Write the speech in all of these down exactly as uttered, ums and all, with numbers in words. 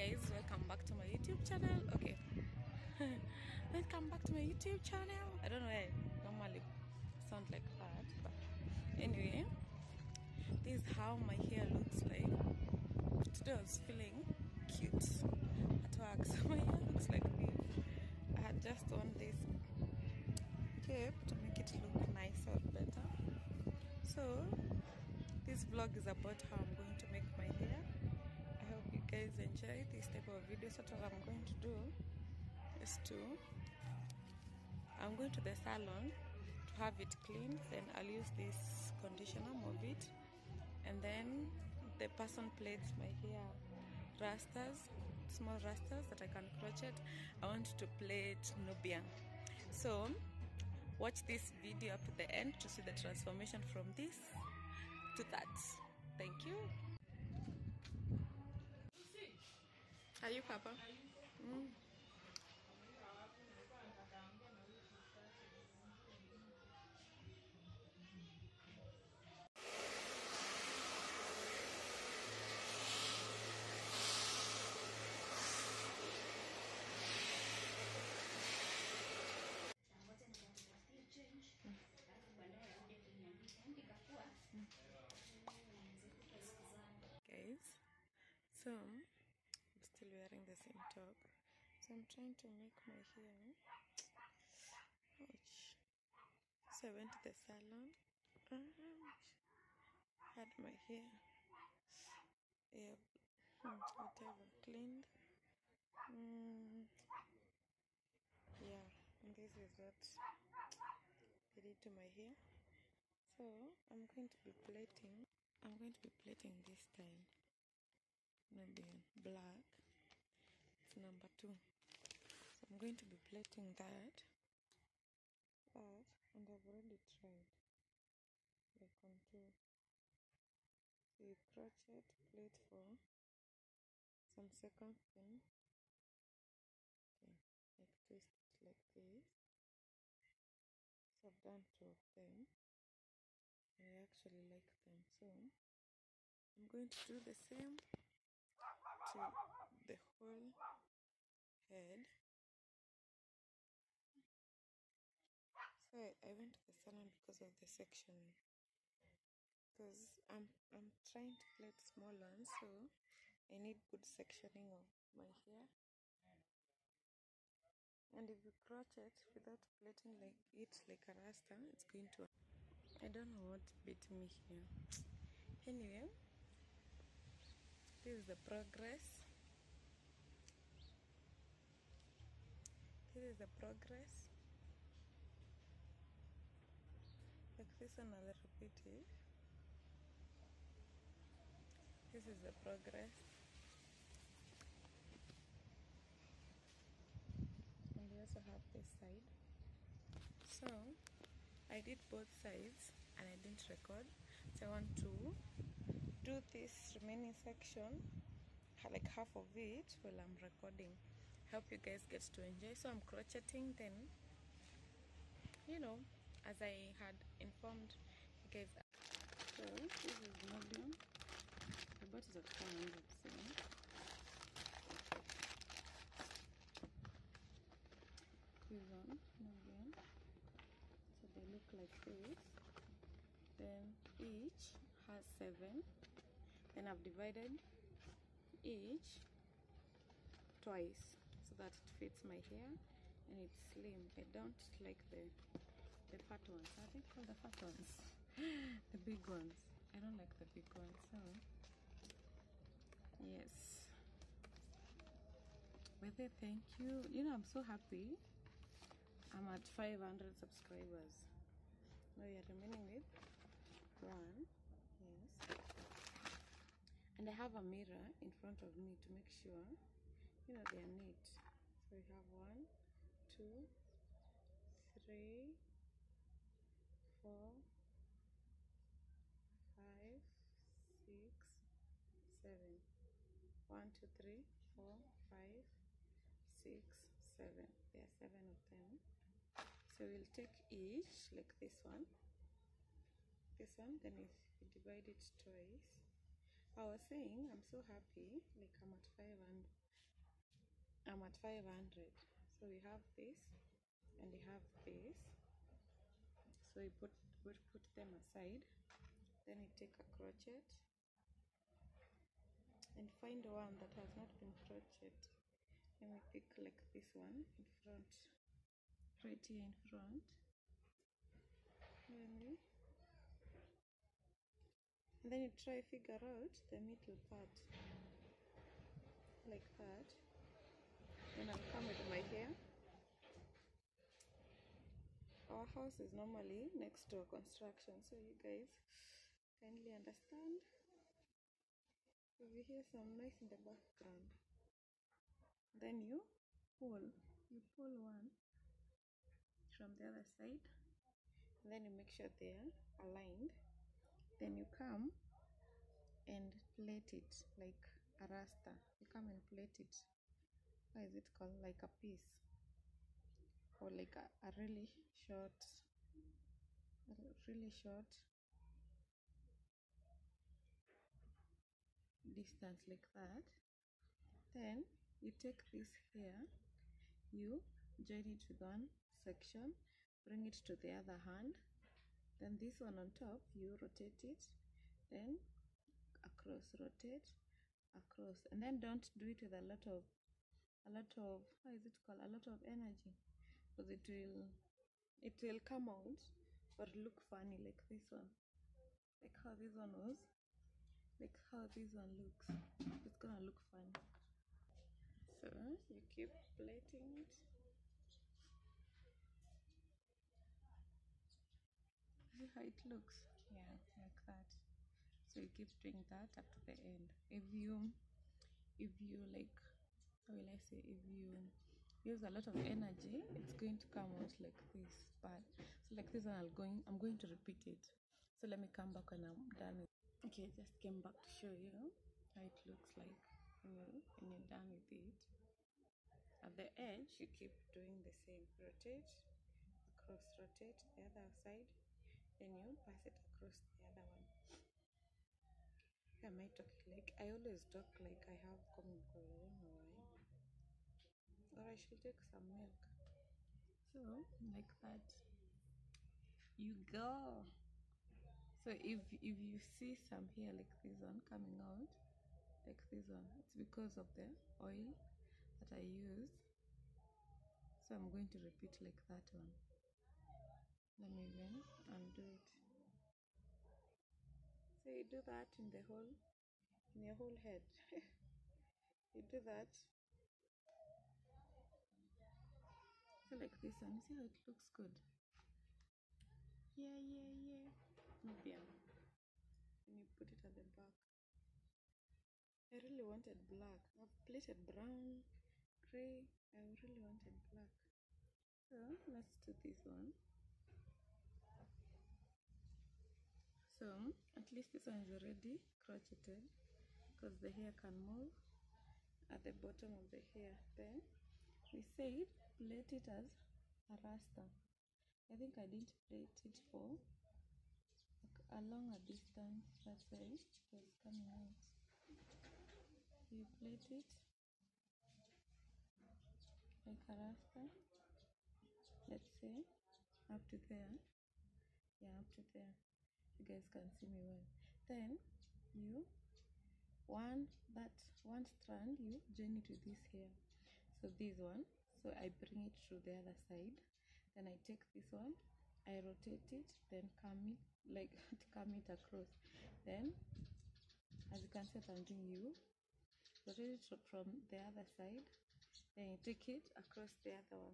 guys, welcome back to my YouTube channel. Okay, welcome back to my YouTube channel. I don't know why I normally sound like that, but anyway, this is how my hair looks like. Today I was feeling cute at work, so my hair looks like this. I had just on this cape to make it look nicer, better. So this vlog is about how I'm going to make my hair. I hope you guys enjoy this type of videos. So what I'm going to do is to I'm going to the salon to have it cleaned, then I'll use this conditioner, move it, and then the person plaits my hair rastas, small rastas that I can crochet. I want to plait Nubian. So watch this video up to the end to see the transformation from this to that. Thank you. Are you Papa? Mm. Guys, so I'm still wearing the same top, so I'm trying to make my hair. Ouch. So I went to the salon, Ouch. Had my hair, yeah, whatever, cleaned. Mm, yeah, and this is what they did to my hair. So I'm going to be plaiting. I'm going to be plaiting this time. Maybe black. It's number two. So I'm going to be plaiting that. That and I've already tried the contour. So you crochet, plait for some seconds, then okay, like twist it like this. So I've done two of them, and I actually like them. So I'm going to do the same to the whole head. So I went to the salon because of the section, because I'm I'm trying to plait small ones, so I need good sectioning of my hair. And if you crochet without plaiting like it like a rasta, it's going to, I don't know what beat me here. Anyway, this is the progress. This is the progress. Like this one, I'll repeat it. This is the progress. And we also have this side. So I did both sides and I didn't record. So I want to do this remaining section, like half of it, while I'm recording. Hope you guys get to enjoy. So I'm crocheting, then, you know, as I had informed you guys. So this is medium. I bought it at four hundred. So this one medium. So they look like this. Then each has seven. Then I've divided each twice so that it fits my hair and it's slim. I don't like the the fat ones. Are they called the fat ones? The big ones. I don't like the big ones. So yes. Whether thank you. You know, I'm so happy. I'm at five hundred subscribers. Now we are remaining with one. Yes. And I have a mirror in front of me to make sure, you know, they are neat. So we have one, two, three, four, five, six, seven. One, two, three, four, five, six, seven. There are seven of them. So we'll take each, like this one, this one, then if you divide it twice. I was saying I'm so happy, like I'm at five hundred, I'm at five hundred. So we have this and we have this. So we put we put them aside. Then we take a crochet and find one that has not been crocheted. And we pick like this one in front, right here in front. Then we and then you try figure out the middle part like that. Then I'll come with my hair. Our house is normally next to a construction, so you guys kindly understand if you hear some noise in the background. Then you pull, you pull one from the other side, and then you make sure they are aligned. Then you come and plait it like a rasta. You come and plait it. What is it called? Like a piece, or like a, a really short, a really short distance like that. Then you take this here, you join it with one section, bring it to the other hand. Then this one on top, you rotate it, then across, rotate, across, and then don't do it with a lot of a lot of how is it called a lot of energy, because it will it will come out or look funny like this one, like how this one was, like how this one looks. It's gonna look funny. So you keep plaiting it. See how it looks? Yeah, like that. So you keep doing that up to the end. If you if you like, how will I say, if you use a lot of energy, it's going to come out like this. But so like this one, I'm going I'm going to repeat it. So let me come back when I'm done with it. Okay, just came back to show you how it looks like when you when you're done with it. At the edge, you keep doing the same. Rotate, across, rotate the other side, then you pass it across the other one. Am I talking like I always talk like I have common cold? I don't know why. Or I should take some milk. So like that, you go. So if if you see some hair like this one coming out, like this one, it's because of the oil that I use. So I'm going to repeat like that one. Let me even undo it. So you do that in the whole, in your whole head. You do that. So like this one, you see how it looks good? Yeah, yeah, yeah. No bien. And you put it at the back. I really wanted black. I've plaited brown, gray. I really wanted black. So let's do this one. So at least this one is already crocheted, because the hair can move at the bottom of the hair. Then we said plait it as a rasta. I think I didn't plait it for a longer distance, that's why it was coming out. You plait it like a rasta, let's say up to there. Yeah, up to there. You guys can see me well. Then you one that one strand, you join it with this here. So this one, so I bring it to the other side. Then I take this one, I rotate it, then come it like to come it across. Then as you can see, I'm doing you rotate it from the other side, then you take it across the other one.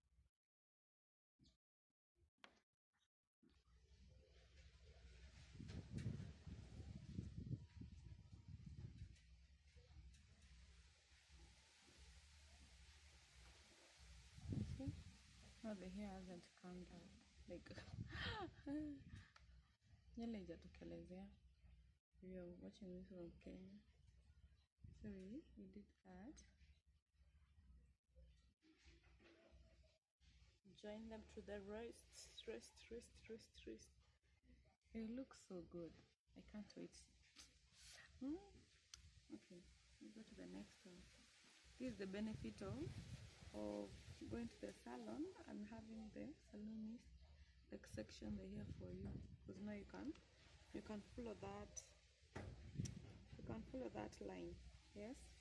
See? Now the hair hasn't come down. Like nywele haijatokelezea. We are watching this from Kenya. So we, we did that. Join them to the wrist, wrist, wrist, wrist, wrist. It looks so good. I can't wait. Hmm? Okay, we'll go to the next one. This is the benefit of of going to the salon and having the salonist like section there here for you, because now you can you can follow that you can follow that line. Yes.